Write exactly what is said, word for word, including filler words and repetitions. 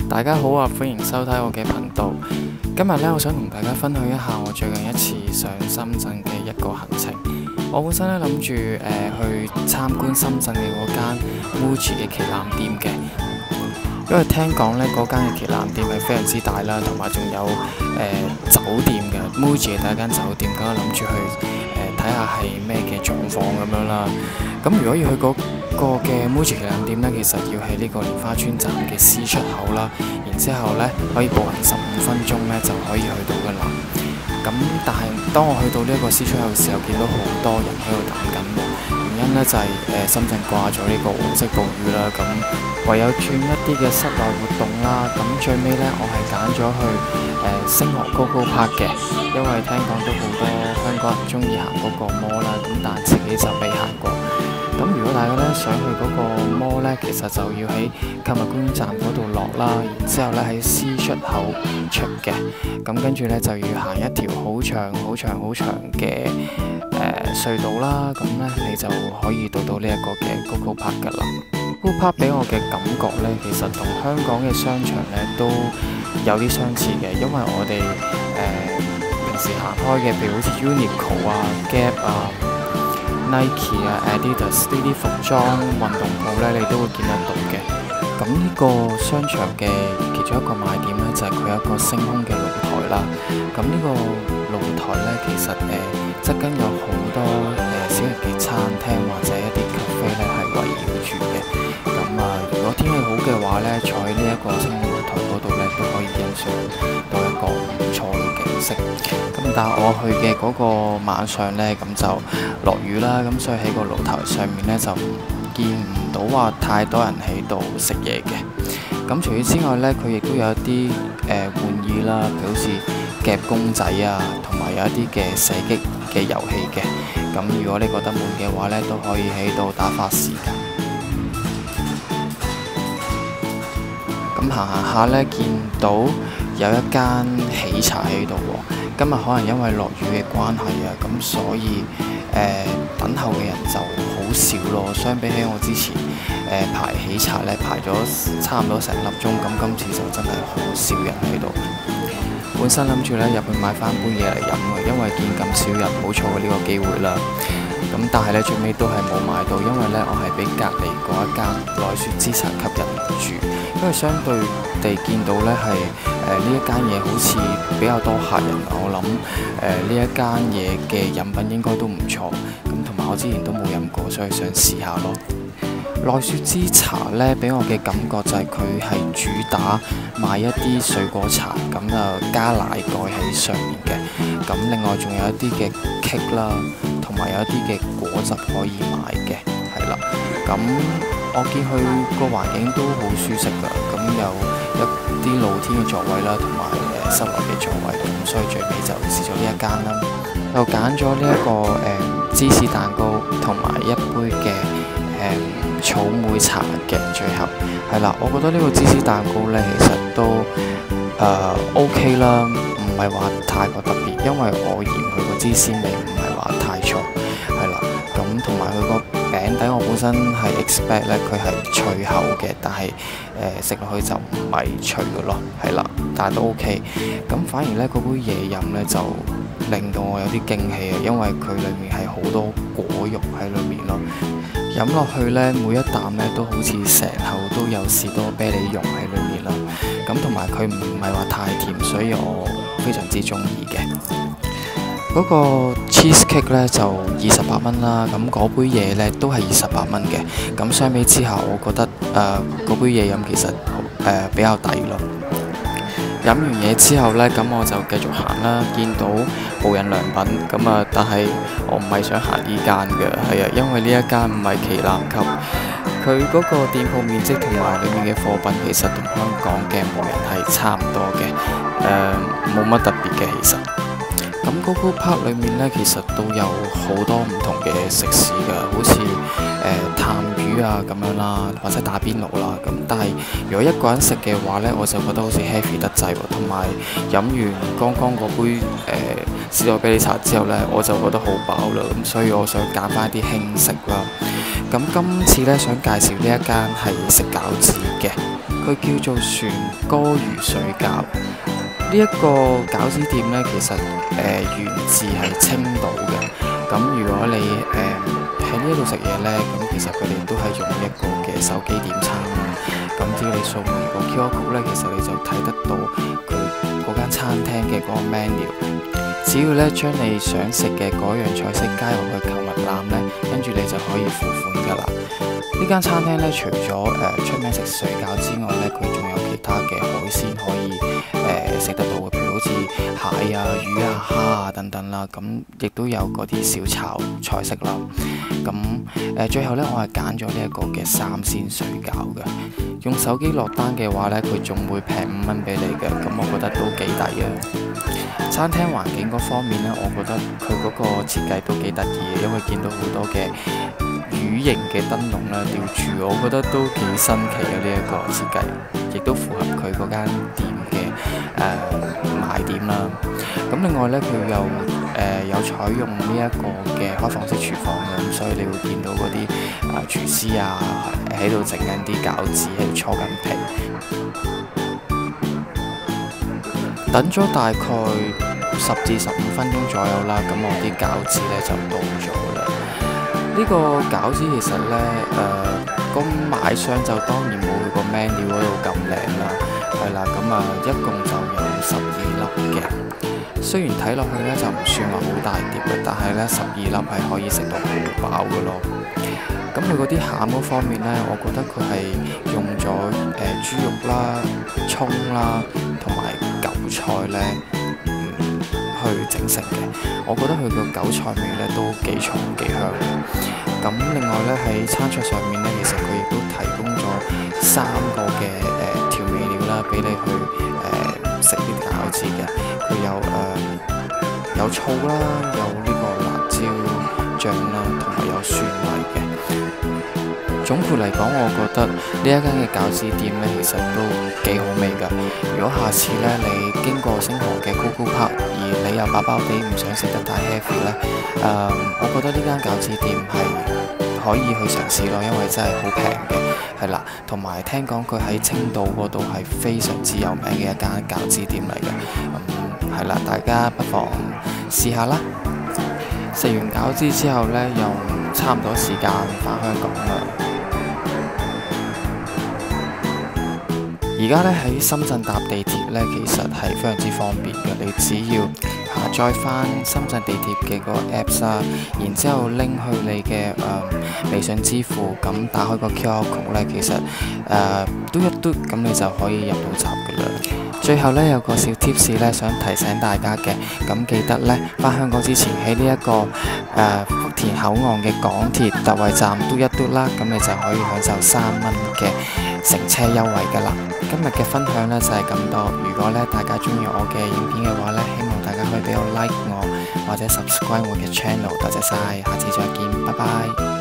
大家好啊，歡迎收睇我嘅頻道。今日咧，我想同大家分享一下我最近一次上深圳嘅一個行程。我本身咧諗住誒去參觀深圳嘅嗰間 Muji 嘅旗艦店嘅，因為聽講咧嗰間嘅旗艦店係非常之大啦，同埋仲有誒、呃、酒店嘅 Muji 嘅第一間酒店，咁我諗住去誒睇下係咩嘅狀況咁樣啦。咁如果要去嗰個嘅 Muji 旗艦店咧，其實要喺呢個蓮花村站嘅 C 出口啦，然之後咧可以步行十五分鐘咧就可以去到噶啦。咁但係當我去到呢一個 C 出口嘅時候，見到好多人喺度等緊喎。原因咧就係、是、誒、呃、深圳掛咗呢個黃色暴雨啦，咁唯有轉一啲嘅室內活動啦。咁最尾咧我係揀咗去誒、呃、星河高高 Park 嘅，因為聽講都好多香港人中意行嗰個摩啦，咁但係自己就未行過。咁如果大家咧想去嗰個摩咧，其實就要喺購物公園站嗰度落啦，然之後咧喺 C 出口出嘅，咁跟住咧就要行一條好長、好長、好長嘅誒、呃、隧道啦，咁咧你就可以到到呢一個嘅 Coco Park 噶啦。Coco Park 俾我嘅感覺咧，其實同香港嘅商場咧都有啲相似嘅，因為我哋誒、呃、平時行開嘅，譬如好似 Uniqlo 啊、Gap 啊、Nike 啊、Adidas 呢啲服裝運動鋪咧，你都會見得到嘅。咁呢個商場嘅其中一個賣點咧，就係、是、佢有一個星空嘅露台啦。咁呢個露台咧，其實誒側跟有好多誒、呃、小型嘅餐廳或者一啲咖啡咧，係圍繞住嘅。咁啊，如果天氣好嘅話咧，坐喺呢一個星空露台嗰度咧，都可以欣賞到一個唔錯嘅景色。咁但係我去嘅嗰個晚上咧，咁就落雨啦，咁所以喺個露台上面咧就見唔到話太多人喺度食嘢嘅。咁除此之外咧，佢亦都有一啲誒、呃、玩意啦，譬如好似夾公仔啊，同埋有一啲嘅射擊嘅遊戲嘅。咁如果你覺得悶嘅話咧，都可以喺度打發時間。咁行行下咧，見到有一間喜茶喺度喎。今日可能因為落雨嘅關係啊，咁所以誒、呃、等候嘅人就好少咯。相比起我之前誒、呃、排喜茶咧，排咗差唔多成粒鐘，咁今次就真係好少人喺度。本身諗住咧入去買翻杯嘢嚟飲嘅，因為見咁少人，冇錯過呢個機會啦。咁但係咧最尾都係冇買到，因為咧我係俾隔離嗰一間奈雪之茶吸引住，因為相對地見到咧係誒呢一間嘢好似比較多客人，我諗誒呢一間嘢嘅飲品應該都唔錯，咁同埋我之前都冇飲過，所以想試下咯。奈雪之茶咧俾我嘅感覺就係佢係主打賣一啲水果茶，咁就加奶蓋喺上面嘅，咁另外仲有一啲嘅 cake 啦，同埋有一啲嘅果汁可以買嘅，係啦。咁我見佢個環境都好舒適㗎，咁有一啲露天嘅座位啦，同埋誒室內嘅座位，咁所以最尾就試咗呢一間啦。又揀咗呢一個誒、呃、芝士蛋糕同埋一杯嘅誒、呃、草莓茶嘅，最後係啦。我覺得呢個芝士蛋糕咧，其實都誒、呃、OK 啦，唔係話太過特別，因為我嫌佢個芝士味唔係話太重，係啦。咁同埋佢個餅底，我本身係 expect 咧佢係脆口嘅，但係誒食落去就唔係脆嘅咯，係啦。但係都 OK。咁反而咧嗰杯嘢飲咧就令到我有啲驚喜啊，因為佢裡面係好多果肉喺裡面咯。飲落去咧，每一啖咧都好似成口都有士多啤梨蓉喺裡面啦。咁同埋佢唔係話太甜，所以我非常之中意嘅。嗰個 cheese cake 咧就二十八蚊啦，咁嗰杯嘢咧都係二十八蚊嘅。咁相比之下，我覺得誒嗰、呃、杯嘢飲其實誒、呃、比較抵咯。飲完嘢之後呢，咁我就繼續行啦。見到無印良品，咁啊，但係我唔係想行呢間嘅，係啊，因為呢一間唔係旗艦級，佢嗰個店鋪面積同埋裡面嘅貨品其實同香港嘅無印係差唔多嘅，誒冇乜特別嘅其實。咁 Coco Park 裏面呢，其實都有好多唔同嘅食肆㗎，好似誒、呃、探魚啊咁樣啦，或者打邊爐啦。咁但係如果一個人食嘅話呢，我就覺得好似 heavy 得滯喎。同埋飲完剛剛嗰杯誒士多啤梨茶之後呢，我就覺得好飽啦。咁所以我想揀翻啲輕食啦。咁今次呢，想介紹呢一間係食餃子嘅。 佢叫做船歌魚水餃。呢、這、一個餃子店呢，其實誒、呃、源自係青島嘅。咁如果你誒喺呢一度食嘢呢，咁其實佢哋都係用一個嘅手機點餐啦。咁只要你掃完個 Q R code 咧，其實你就睇得到佢嗰間餐廳嘅嗰個 menu。只要咧將你想食嘅嗰樣菜式加入去購物籃咧，跟住你就可以付款噶啦。呢間餐廳咧，除咗誒、呃、出名食水餃之外咧，佢仲有其他嘅海鮮可以誒食、呃、得到嘅，譬如好似蟹啊、魚啊、蝦啊等等啦。咁亦都有嗰啲小炒菜式啦。咁誒、呃、最後咧，我係揀咗呢一個嘅三鮮水餃嘅。用手機落單嘅話咧，佢仲會平五蚊俾你嘅，咁我覺得都幾抵啊！餐廳環境嗰方面咧，我覺得佢嗰個設計都幾得意嘅，因為見到好多嘅魚形嘅燈籠啦吊住，我覺得都幾新奇嘅呢一個設計，亦都符合佢嗰間店嘅誒賣點啦。咁另外咧，佢又誒、呃、有採用呢一個嘅開放式廚房嘅，咁所以你會見到嗰啲啊廚師啊喺度整緊啲餃子，喺度搓緊皮。等咗大概十至十五分鐘左右啦，咁我啲餃子咧就到咗啦。呢、這個餃子其實咧，誒、呃，個賣相就當然冇佢個 menu 嗰度咁靚啦，係啦，咁啊一共就有十二粒嘅。雖然睇落去咧就唔算話好大碟嘅，但係咧十二粒係可以食到好飽嘅咯。咁佢嗰啲餡嗰方面咧，我覺得佢係用咗誒、呃、豬肉啦、葱啦同埋韭菜咧，嗯，去整成嘅。我覺得佢個韭菜味咧都幾重幾香嘅。咁另外咧喺餐桌上面咧，其實佢亦都提供咗三個嘅誒、呃、調味料啦，俾你去誒食啲餃子嘅。佢有誒、呃、有醋啦，有呢個辣椒醬啦，同埋有，有蒜味嘅。總括嚟講，我覺得呢一間嘅餃子店咧，其實都幾好味㗎。如果下次咧你經過星河嘅 Coco Park，而你又飽飽地唔想食得太 heavy 咧，誒、呃，我覺得呢間餃子店係可以去嘗試咯，因為真係好平嘅，係啦。同埋聽講佢喺青島嗰度係非常之有名嘅一間餃子店嚟嘅，咁係啦，大家不妨試下啦。食完餃子之後咧，又差唔多時間返香港啦。而家咧喺深圳搭地鐵咧，其實係非常之方便嘅。你只要下載翻深圳地鐵嘅嗰個 Apps 啦，然之後拎去你嘅誒、呃、微信支付，咁打開個 Q R code 咧，其實誒、呃、嘟一嘟，咁你就可以入到閘嘅啦。最後咧有個小 tips 咧，想提醒大家嘅，咁記得咧翻香港之前喺呢一個誒、呃、福田口岸嘅港鐵特惠站嘟一嘟啦，咁你就可以享受三蚊嘅乘車優惠噶啦。今日嘅分享呢就係咁多。如果咧大家中意我嘅影片嘅話咧，希望大家可以俾我 like 我或者 subscribe 我嘅 channel。多謝晒，下次再見，拜拜。